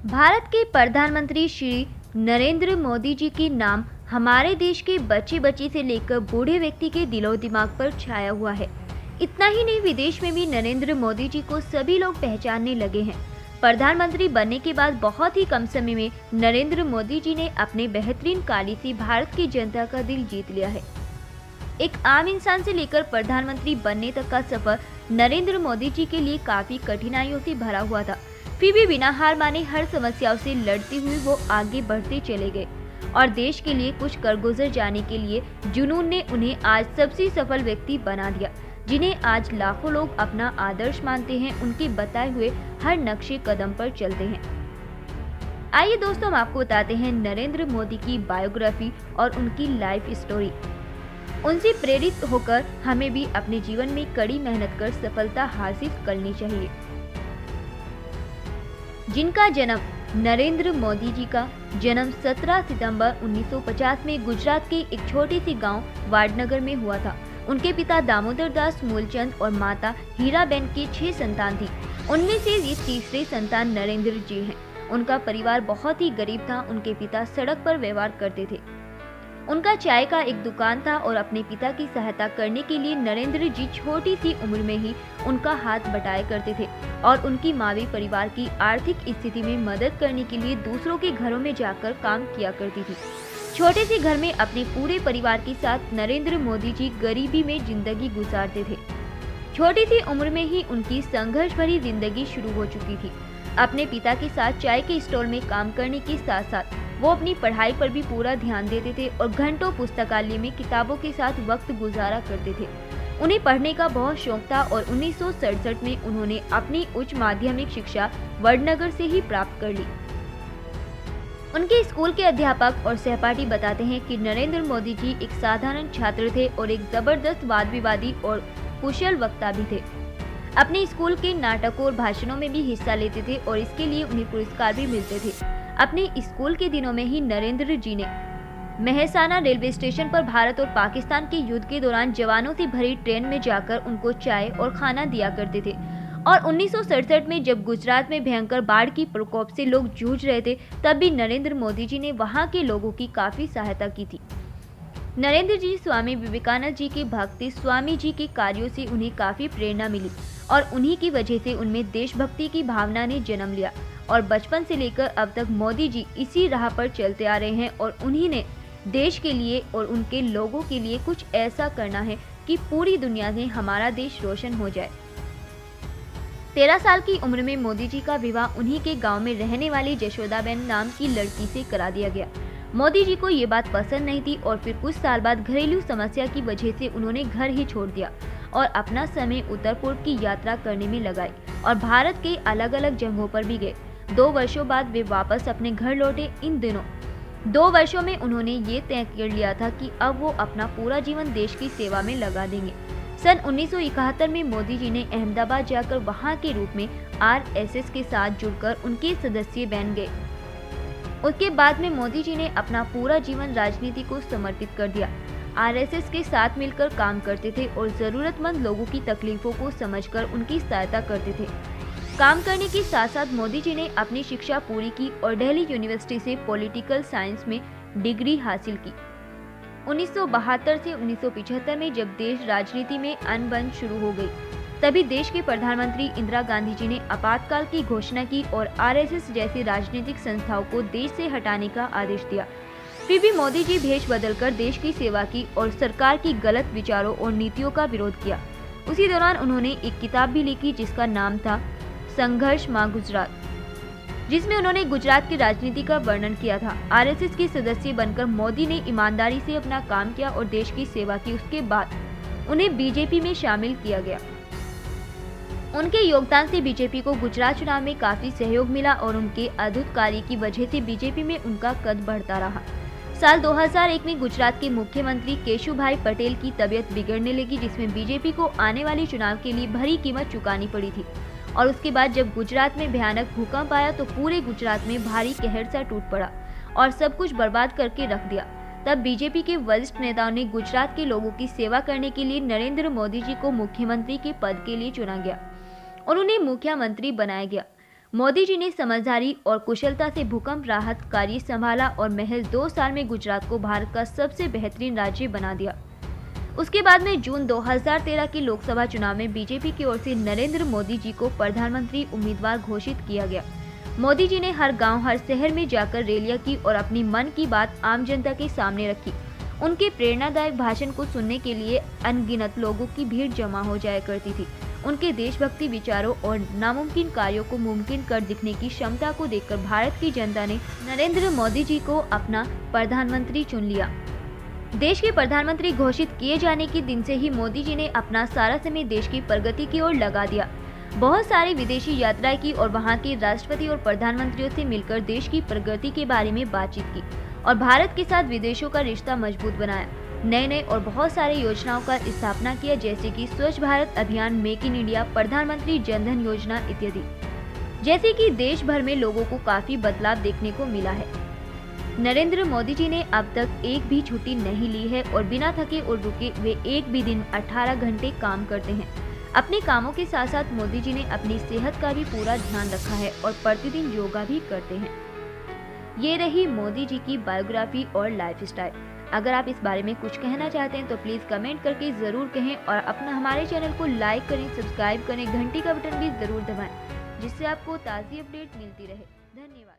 भारत के प्रधानमंत्री श्री नरेंद्र मोदी जी के नाम हमारे देश के बच्चे बच्चे से लेकर बूढ़े व्यक्ति के दिलो दिमाग पर छाया हुआ है। इतना ही नहीं, विदेश में भी नरेंद्र मोदी जी को सभी लोग पहचानने लगे हैं। प्रधानमंत्री बनने के बाद बहुत ही कम समय में नरेंद्र मोदी जी ने अपने बेहतरीन कार्य से भारत की जनता का दिल जीत लिया है। एक आम इंसान से लेकर प्रधानमंत्री बनने तक का सफर नरेंद्र मोदी जी के लिए काफी कठिनाइयों से भरा हुआ था। फिर भी बिना हार माने हर समस्याओं से लड़ते हुए वो आगे बढ़ते चले गए और देश के लिए कुछ कर गुजर जाने के लिए जुनून ने उन्हें आज सबसे सफल व्यक्ति बना दिया, जिन्हें आज लाखों लोग अपना आदर्श मानते हैं। उनके बताए हुए हर नक्शे कदम पर चलते हैं। आइए दोस्तों, हम आपको बताते हैं नरेंद्र मोदी की बायोग्राफी और उनकी लाइफ स्टोरी। उनसे प्रेरित होकर हमें भी अपने जीवन में कड़ी मेहनत कर सफलता हासिल करनी चाहिए। जिनका जन्म नरेंद्र मोदी जी का जन्म 17 सितंबर 1950 में गुजरात के एक छोटे से गांव वाडनगर में हुआ था। उनके पिता दामोदर दास मूलचंद और माता हीराबेन की 6 संतान थी। उनमें से ये तीसरे संतान नरेंद्र जी हैं। उनका परिवार बहुत ही गरीब था। उनके पिता सड़क पर व्यवहार करते थे। उनका चाय का एक दुकान था और अपने पिता की सहायता करने के लिए नरेंद्र जी छोटी सी उम्र में ही उनका हाथ बटाया करते थे और उनकी माँ भी परिवार की आर्थिक स्थिति में मदद करने के लिए दूसरों के घरों में जाकर काम किया करती थी। छोटे से घर में अपने पूरे परिवार के साथ नरेंद्र मोदी जी गरीबी में जिंदगी गुजारते थे। छोटी सी उम्र में ही उनकी संघर्ष भरी जिंदगी शुरू हो चुकी थी। अपने पिता के साथ चाय के स्टॉल में काम करने के साथ साथ वो अपनी पढ़ाई पर भी पूरा ध्यान देते थे और घंटों पुस्तकालय में किताबों के साथ वक्त गुजारा करते थे। उन्हें पढ़ने का बहुत शौक था और 1967 में उन्होंने अपनी उच्च माध्यमिक शिक्षा वडनगर से ही प्राप्त कर ली। उनके स्कूल के अध्यापक और सहपाठी बताते हैं कि नरेंद्र मोदी जी एक साधारण छात्र थे और एक जबरदस्त वाद विवादी और कुशल वक्ता भी थे। अपने स्कूल के नाटकों और भाषणों में भी हिस्सा लेते थे और इसके लिए उन्हें पुरस्कार भी मिलते थे। अपने स्कूल के दिनों में ही नरेंद्र जी ने मेहसाना रेलवे स्टेशन पर भारत और पाकिस्तान के युद्ध के दौरान जवानों से भरी ट्रेन में जाकर उनको चाय और खाना दिया करते थे। और 1967 में जब गुजरात में भयंकर बाढ़ की प्रकोप से लोग जूझ रहे थे, तब भी नरेंद्र मोदी जी ने वहां के लोगों की काफी सहायता की थी। नरेंद्र जी स्वामी विवेकानंद जी के भक्त थे। स्वामी जी के कार्यों से उन्हें काफी प्रेरणा मिली और उन्हीं की वजह से उनमें देशभक्ति की भावना ने जन्म लिया और बचपन से लेकर अब तक मोदी जी इसी राह पर चलते आ रहे हैं और उन्हीं ने देश के लिए और उनके लोगों के लिए कुछ ऐसा करना है कि पूरी दुनिया में हमारा देश रोशन हो जाए। 13 साल की उम्र में मोदी जी का विवाह उन्हीं के गांव में रहने वाली जशोदाबेन नाम की लड़की से करा दिया गया। मोदी जी को ये बात पसंद नहीं थी और फिर कुछ साल बाद घरेलू समस्या की वजह से उन्होंने घर ही छोड़ दिया और अपना समय उत्तर पूर्व की यात्रा करने में लगाई और भारत के अलग अलग जगहों पर भी गए। 2 वर्षों बाद वे वापस अपने घर लौटे। इन दिनों 2 वर्षों में उन्होंने ये तय कर लिया था कि अब वो अपना पूरा जीवन देश की सेवा में लगा देंगे। सन 1971 में मोदी जी ने अहमदाबाद जाकर वहां के रूप में RSS के साथ जुड़कर उनके सदस्य बन गए। उसके बाद में मोदी जी ने अपना पूरा जीवन राजनीति को समर्पित कर दिया। RSS के साथ मिलकर काम करते थे और जरूरतमंद लोगों की तकलीफों को समझकर उनकी सहायता करते थे। काम करने के साथ साथ मोदी जी ने अपनी शिक्षा पूरी की और दिल्ली यूनिवर्सिटी से पॉलिटिकल साइंस में डिग्री हासिल की। 1972 से 1975 में जब देश राजनीति में अनबन शुरू हो गई, तभी देश के प्रधानमंत्री इंदिरा गांधी जी ने आपातकाल की घोषणा की और RSS जैसी राजनीतिक संस्थाओं को देश से हटाने का आदेश दिया। फिर भी मोदी जी भेष बदलकर देश की सेवा की और सरकार की गलत विचारों और नीतियों का विरोध किया। उसी दौरान उन्होंने एक किताब भी लिखी जिसका नाम था संघर्ष मां गुजरात, जिसमें उन्होंने गुजरात की राजनीति का वर्णन किया था। RSS के सदस्य बनकर मोदी ने ईमानदारी से अपना काम किया और देश की सेवा की। उसके बाद उन्हें बीजेपी में शामिल किया गया। उनके योगदान से बीजेपी को गुजरात चुनाव में काफी सहयोग मिला और उनके अद्भुत कार्य की वजह से बीजेपी में उनका कद बढ़ता रहा। साल 2001 में गुजरात के मुख्यमंत्री केशुभाई पटेल की तबीयत बिगड़ने लगी, जिसमें बीजेपी को आने वाले चुनाव के लिए भारी कीमत चुकानी पड़ी थी। और उसके बाद जब गुजरात में भयानक भूकंप आया तो पूरे गुजरात में भारी कहर सा टूट पड़ा और सब कुछ बर्बाद करके रख दिया। तब बीजेपी के वरिष्ठ नेताओं ने गुजरात के लोगों की सेवा करने के लिए नरेंद्र मोदी जी को मुख्यमंत्री के पद के लिए चुना गया और उन्हें मुख्यमंत्री बनाया गया। मोदी जी ने समझदारी और कुशलता से भूकंप राहत कार्य संभाला और महज 2 साल में गुजरात को भारत का सबसे बेहतरीन राज्य बना दिया। उसके बाद में जून 2013 के लोकसभा चुनाव में बीजेपी की ओर से नरेंद्र मोदी जी को प्रधानमंत्री उम्मीदवार घोषित किया गया। मोदी जी ने हर गांव, हर शहर में जाकर रैलियां की और अपनी मन की बात आम जनता के सामने रखी। उनके प्रेरणादायक भाषण को सुनने के लिए अनगिनत लोगों की भीड़ जमा हो जाया करती थी। उनके देशभक्ति विचारों और नामुमकिन कार्यों को मुमकिन कर दिखने की क्षमता को देखकर भारत की जनता ने नरेंद्र मोदी जी को अपना प्रधानमंत्री चुन लिया। देश के प्रधानमंत्री घोषित किए जाने के दिन से ही मोदी जी ने अपना सारा समय देश की प्रगति की ओर लगा दिया। बहुत सारी विदेशी यात्राएं की और वहां के राष्ट्रपति और प्रधानमंत्रियों से मिलकर देश की प्रगति के बारे में बातचीत की और भारत के साथ विदेशों का रिश्ता मजबूत बनाया। नए और बहुत सारे योजनाओं का स्थापना किया, जैसे कि स्वच्छ भारत अभियान, मेक इन इंडिया, प्रधानमंत्री जनधन योजना इत्यादि। जैसे कि देश भर में लोगों को काफी बदलाव देखने को मिला है। नरेंद्र मोदी जी ने अब तक एक भी छुट्टी नहीं ली है और बिना थके और रुके वे एक भी दिन 18 घंटे काम करते हैं। अपने कामों के साथ साथ मोदी जी ने अपनी सेहत का भी पूरा ध्यान रखा है और प्रतिदिन योगा भी करते हैं। ये रही मोदी जी की बायोग्राफी और लाइफस्टाइल। अगर आप इस बारे में कुछ कहना चाहते हैं तो प्लीज कमेंट करके जरूर कहें और अपना हमारे चैनल को लाइक करें, सब्सक्राइब करें, घंटी का बटन भी जरूर दबाएं, जिससे आपको ताज़ी अपडेट मिलती रहे। धन्यवाद।